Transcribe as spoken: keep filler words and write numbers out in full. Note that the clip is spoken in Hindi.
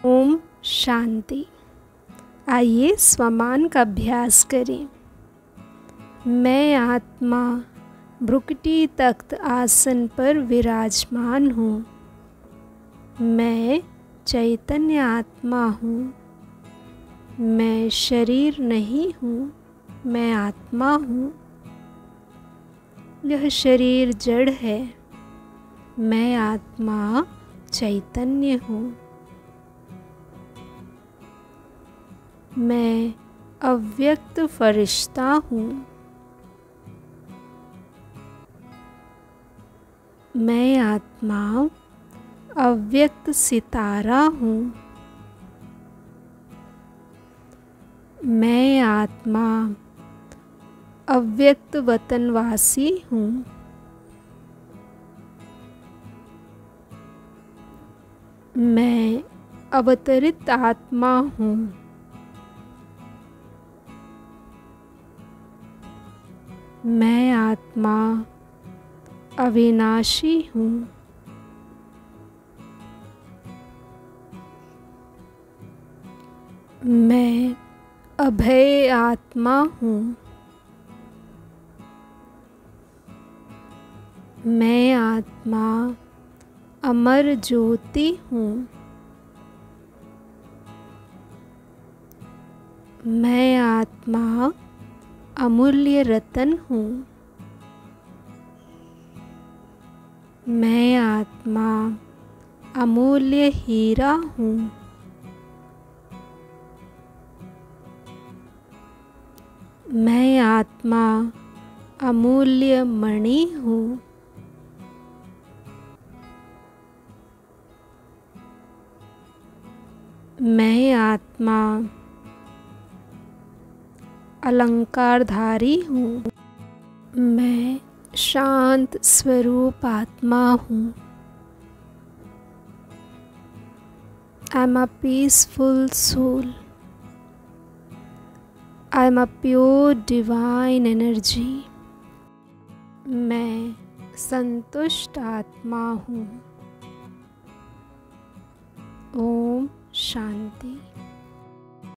ओम शांति। आइए स्वमान का अभ्यास करें। मैं आत्मा भ्रुकुटी तख्त आसन पर विराजमान हूँ। मैं चैतन्य आत्मा हूँ। मैं शरीर नहीं हूँ, मैं आत्मा हूँ। यह शरीर जड़ है, मैं आत्मा चैतन्य हूँ। मैं अव्यक्त फरिश्ता हूँ। मैं आत्मा अव्यक्त सितारा हूँ। मैं आत्मा अव्यक्त वतनवासी हूँ। मैं अवतरित आत्मा हूँ। मैं आत्मा अविनाशी हूँ। मैं अभय आत्मा हूँ। मैं आत्मा अमर ज्योति हूँ। मैं आत्मा अमूल्य रतन हूँ। मैं आत्मा अमूल्य हीरा हूँ। मैं आत्मा अमूल्य मणि हूँ। मैं आत्मा अलंकारधारी हूँ। मैं शांत स्वरूप आत्मा हूँ। I am a peaceful soul. I am a pure divine energy. मैं संतुष्ट आत्मा हूँ। ओम शांति।